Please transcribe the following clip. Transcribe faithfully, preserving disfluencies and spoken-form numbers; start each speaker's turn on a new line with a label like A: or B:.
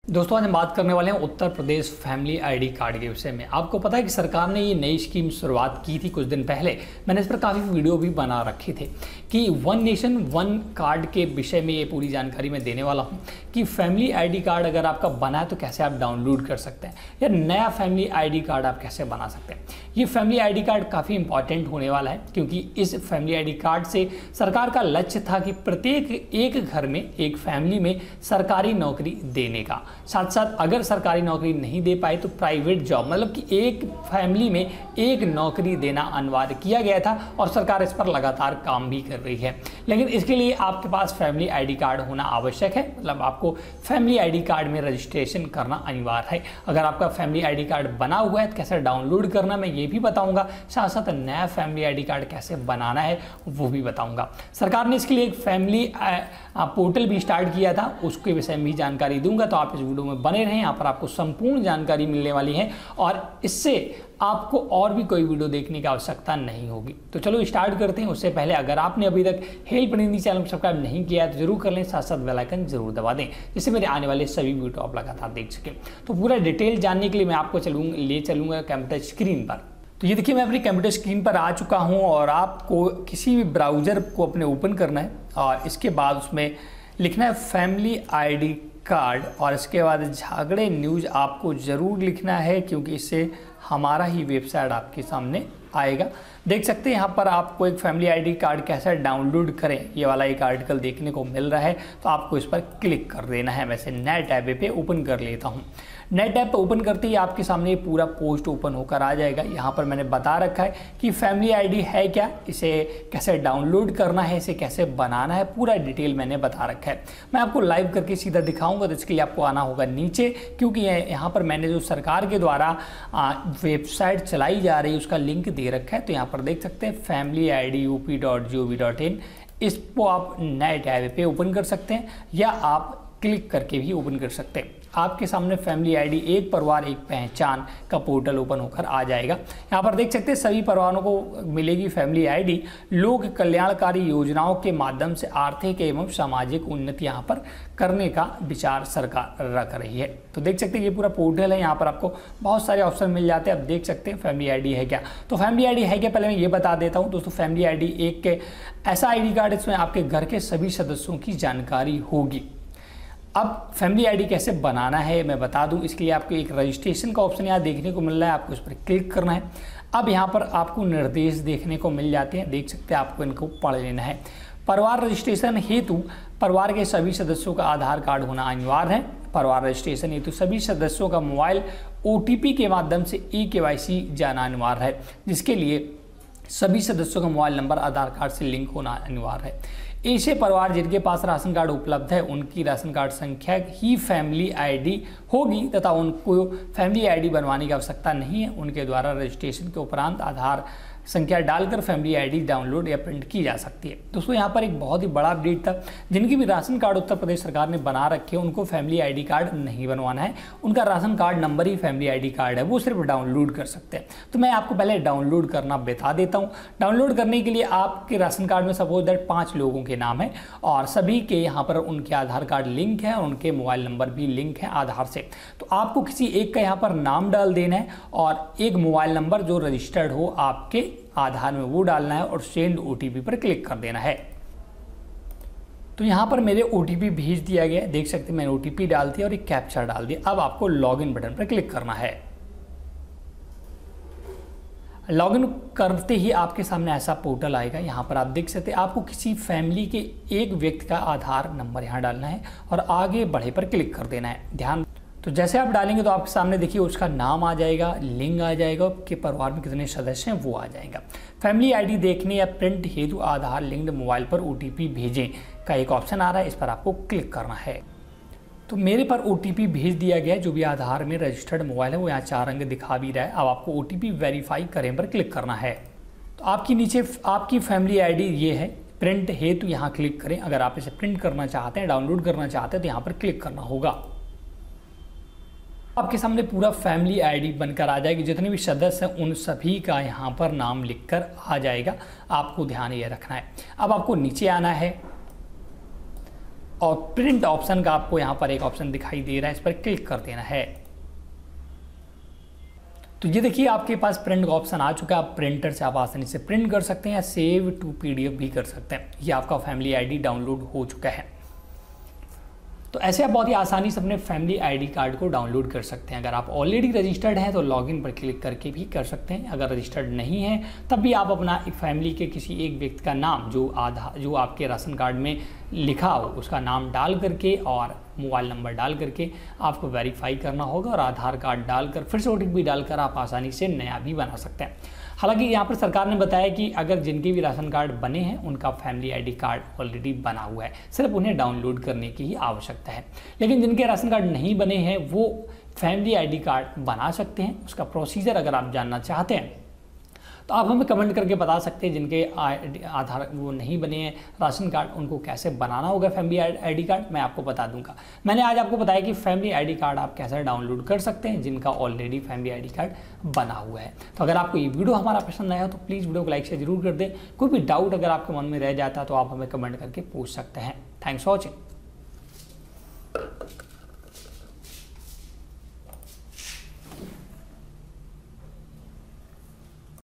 A: दोस्तों आज हम बात करने वाले हैं Uttar Pradesh family ID card के विषय में। आपको पता है कि सरकार ने ये नई स्कीम शुरुआत की थी कुछ दिन पहले। मैंने इस पर काफ़ी वीडियो भी बना रखे थे कि वन नेशन वन कार्ड के विषय में ये पूरी जानकारी मैं देने वाला हूँ कि फैमिली आईडी कार्ड अगर आपका बना है तो कैसे आप डाउनलोड कर सकते हैं या नया फैमिली आईडी कार्ड आप कैसे बना सकते हैं। ये फैमिली आईडी कार्ड काफ़ी इंपॉर्टेंट होने वाला है क्योंकि इस फैमिली आईडी कार्ड से सरकार का लक्ष्य था कि प्रत्येक एक घर में एक फैमिली में सरकारी नौकरी देने का। साथ साथ अगर सरकारी नौकरी नहीं दे पाए तो प्राइवेट जॉब, मतलब कि एक फैमिली में एक नौकरी देना अनिवार्य किया गया था और सरकार इस पर लगातार काम भी कर रही है। लेकिन इसके लिए आपके पास फैमिली आईडी कार्ड होना आवश्यक है, मतलब आपको फैमिली आईडी कार्ड में रजिस्ट्रेशन करना अनिवार्य है। अगर आपका फैमिली आईडी कार्ड बना हुआ है तो कैसे डाउनलोड करना मैं ये भी बताऊंगा, साथ साथ नया फैमिली आईडी कार्ड कैसे बनाना है वो भी बताऊंगा। सरकार ने इसके लिए एक फैमिली पोर्टल भी स्टार्ट किया था, उसके विषय में भी जानकारी दूंगा, तो आप इस वीडियो में बने रहें। यहाँ पर आपको संपूर्ण जानकारी मिलने वाली है और इससे आपको और भी कोई वीडियो देखने की आवश्यकता नहीं होगी। तो चलो स्टार्ट करते हैं। उससे पहले अगर आपने अभी तक हेल्प निधि चैनल को सब्सक्राइब नहीं किया है तो जरूर कर लें, साथ साथ बेल आइकन जरूर दबा दें जिससे मेरे आने वाले सभी वीडियो आप लगातार देख सकें। तो पूरा डिटेल जानने के लिए मैं आपको चलूँगा ले चलूँगा कंप्यूटर स्क्रीन पर। तो ये देखिए मैं अपनी कंप्यूटर स्क्रीन पर आ चुका हूँ और आपको किसी भी ब्राउज़र को अपने ओपन करना है और इसके बाद उसमें लिखना है फैमिली आईडी कार्ड और इसके बाद झगड़े न्यूज़ आपको ज़रूर लिखना है क्योंकि इससे हमारा ही वेबसाइट आपके सामने आएगा। देख सकते हैं यहाँ पर आपको एक फैमिली आईडी कार्ड कैसे डाउनलोड करें ये वाला एक आर्टिकल देखने को मिल रहा है, तो आपको इस पर क्लिक कर देना है। वैसे नए टैब पे ओपन कर लेता हूँ। नए टैब पे ओपन करते ही आपके सामने ये पूरा पोस्ट ओपन होकर आ जाएगा। यहाँ पर मैंने बता रखा है कि फैमिली आईडी है क्या, इसे कैसे डाउनलोड करना है, इसे कैसे बनाना है, पूरा डिटेल मैंने बता रखा है। मैं आपको लाइव करके सीधा दिखाऊंगा, तो इसके लिए आपको आना होगा नीचे, क्योंकि यहाँ पर मैंने जो सरकार के द्वारा वेबसाइट चलाई जा रही है उसका लिंक दे रखा है। तो यहाँ पर देख सकते हैं family I D U P dot G O V dot in, इसको आप नए टैब पे ओपन कर सकते हैं या आप क्लिक करके भी ओपन कर सकते हैं। आपके सामने फैमिली आईडी एक परिवार एक पहचान का पोर्टल ओपन होकर आ जाएगा। यहाँ पर देख सकते हैं सभी परिवारों को मिलेगी फैमिली आईडी। लोक कल्याणकारी योजनाओं के माध्यम से आर्थिक एवं सामाजिक उन्नति यहाँ पर करने का विचार सरकार रख रही है। तो देख सकते हैं ये पूरा पोर्टल है, यहाँ पर आपको बहुत सारे ऑप्शन मिल जाते हैं। अब देख सकते हैं फैमिली आईडी है क्या। तो फैमिली आईडी है क्या पहले मैं ये बता देता हूँ दोस्तों। फैमिली आईडी एक के ऐसा आईडी कार्ड इसमें आपके घर के सभी सदस्यों की जानकारी होगी। अब फैमिली आईडी कैसे बनाना है मैं बता दूं। इसके लिए आपको एक रजिस्ट्रेशन का ऑप्शन यहाँ देखने को मिल रहा है, आपको इस पर क्लिक करना है। अब यहाँ पर आपको निर्देश देखने को मिल जाते हैं, देख सकते हैं, आपको इनको पढ़ लेना है। परिवार रजिस्ट्रेशन हेतु परिवार के सभी सदस्यों का आधार कार्ड होना अनिवार्य है। परिवार रजिस्ट्रेशन हेतु सभी सदस्यों का मोबाइल ओ टी पी के माध्यम से ई के वाई सी जाना अनिवार्य है, जिसके लिए सभी सदस्यों का मोबाइल नंबर आधार कार्ड से लिंक होना अनिवार्य है। ऐसे परिवार जिनके पास राशन कार्ड उपलब्ध है उनकी राशन कार्ड संख्या ही फैमिली आईडी होगी तथा उनको फैमिली आईडी बनवाने की आवश्यकता नहीं है। उनके द्वारा रजिस्ट्रेशन के उपरांत आधार संख्या डालकर फैमिली आईडी डाउनलोड या प्रिंट की जा सकती है। दोस्तों यहाँ पर एक बहुत ही बड़ा अपडेट था, जिनकी भी राशन कार्ड उत्तर प्रदेश सरकार ने बना रखे हैं उनको फैमिली आईडी कार्ड नहीं बनवाना है, उनका राशन कार्ड नंबर ही फैमिली आईडी कार्ड है, वो सिर्फ डाउनलोड कर सकते हैं। तो मैं आपको पहले डाउनलोड करना बता देता हूँ। डाउनलोड करने के लिए आपके राशन कार्ड में सपोज दैट पाँच लोगों के नाम है और सभी के यहाँ पर उनके आधार कार्ड लिंक है और उनके मोबाइल नंबर भी लिंक है आधार से। तो आपको किसी एक का यहाँ पर नाम डाल देना है और एक मोबाइल नंबर जो रजिस्टर्ड हो आपके आधार में वो डालना है और सेंड ओटीपी पर क्लिक कर देना है। तो यहाँ पर मेरे ओटीपी भेज दिया गया है, देख सकते हैं मैंने ओटीपी डाल दिया और एक कैप्चा डाल दिया। अब आपको लॉगिन बटन पर क्लिक करना है। लॉगिन करते ही आपके सामने ऐसा पोर्टल आएगा। यहाँ पर आप देख सकते हैं आपको किसी फैमिली के एक व्यक्ति का आधार नंबर यहाँ डालना है और आगे बढ़े पर क्लिक कर देना है। ध्यान तो जैसे आप डालेंगे तो आपके सामने देखिए उसका नाम आ जाएगा, लिंग आ जाएगा कि परिवार में कितने सदस्य हैं वो आ जाएगा। फैमिली आईडी देखने या प्रिंट हेतु आधार लिंक्ड मोबाइल पर ओटीपी भेजें का एक ऑप्शन आ रहा है, इस पर आपको क्लिक करना है। तो मेरे पर ओटीपी भेज दिया गया है, जो भी आधार में रजिस्टर्ड मोबाइल है वो यहाँ चार अंक दिखा भी रहा है। अब आपको ओटीपी वेरीफाई करें पर क्लिक करना है। तो आपकी नीचे आपकी फैमिली आईडी ये है, प्रिंट हेतु यहाँ क्लिक करें। अगर आप इसे प्रिंट करना चाहते हैं, डाउनलोड करना चाहते हैं तो यहाँ पर क्लिक करना होगा। आपके सामने पूरा फैमिली आईडी बनकर आ जाएगी, जितने भी सदस्य हैं उन सभी का यहाँ पर नाम लिखकर आ जाएगा। आपको ध्यान ये रखना है। अब आपको नीचे आना है और प्रिंट ऑप्शन का आपको यहाँ पर एक ऑप्शन दिखाई दे रहा है, इस पर क्लिक कर देना है। तो ये देखिए आपके पास प्रिंट का ऑप्शन आ चुका है। आप प्रिंटर से आप आसानी से प्रिंट कर सकते हैं या सेव टू पीडीएफ भी कर सकते हैं। ये आपका फैमिली आईडी डाउनलोड हो चुका है। तो ऐसे आप बहुत ही आसानी से अपने फैमिली आईडी कार्ड को डाउनलोड कर सकते हैं। अगर आप ऑलरेडी रजिस्टर्ड हैं तो लॉगिन पर क्लिक करके भी कर सकते हैं। अगर रजिस्टर्ड नहीं है तब भी आप अपना एक फैमिली के किसी एक व्यक्ति का नाम जो आधार जो आपके राशन कार्ड में लिखा हो उसका नाम डाल करके और मोबाइल नंबर डाल करके आपको वेरीफाई करना होगा और आधार कार्ड डालकर फिर से ओटीपी डालकर आप आसानी से नया भी बना सकते हैं। हालांकि यहाँ पर सरकार ने बताया कि अगर जिनके भी राशन कार्ड बने हैं उनका फैमिली आईडी कार्ड ऑलरेडी बना हुआ है, सिर्फ उन्हें डाउनलोड करने की ही आवश्यकता है। लेकिन जिनके राशन कार्ड नहीं बने हैं वो फैमिली आईडी कार्ड बना सकते हैं। उसका प्रोसीजर अगर आप जानना चाहते हैं तो आप हमें कमेंट करके बता सकते हैं। जिनके आधार वो नहीं बने हैं राशन कार्ड, उनको कैसे बनाना होगा फैमिली आईडी कार्ड, मैं आपको बता दूंगा। मैंने आज आपको बताया कि फैमिली आईडी कार्ड आप कैसे डाउनलोड कर सकते हैं जिनका ऑलरेडी फैमिली आईडी कार्ड बना हुआ है। तो अगर आपको ये वीडियो हमारा पसंद आया तो प्लीज़ वीडियो को लाइक से जरूर कर दें। कोई भी डाउट अगर आपके मन में रह जाता है तो आप हमें कमेंट करके पूछ सकते हैं। Thanks for watching.